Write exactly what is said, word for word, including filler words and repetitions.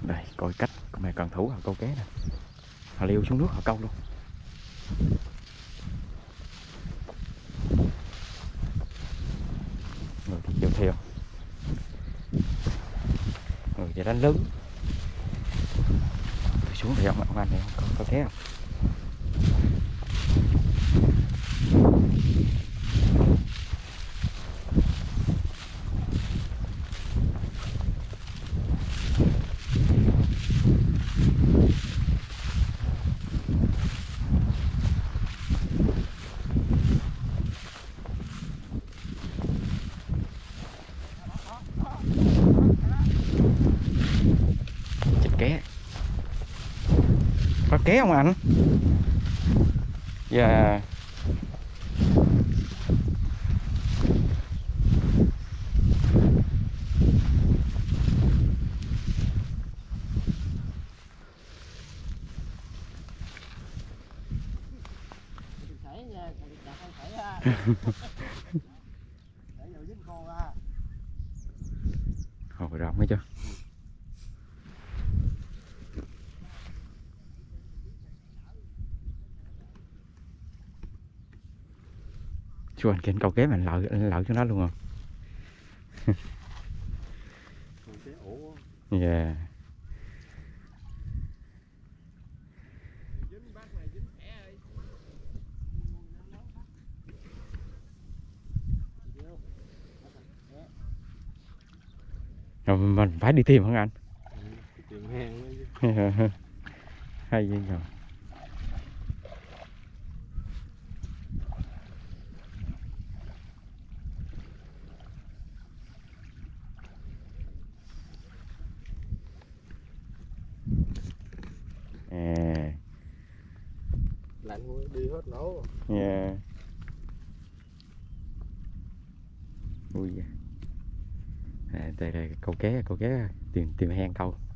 Đây coi cách của mẹ cần thủ họ câu ké nè, họ leo xuống nước họ câu luôn. Người thì chịu thiệt, người thì đánh lớn. Tôi xuống thì ông, ông anh này có câu ké không? Ké có ké không anh? Dạ yeah. Hồi rộng hết chưa? Chú anh kênh câu ké mình lợi lợi cho nó luôn không? Dạ yeah. Rồi mình phải đi tìm hả anh? Tìm hang hay vậy nhờ. À. Lạnh đi hết nổ. Yeah. Ui da. À, đây là câu ké, câu ké tìm tìm hang câu.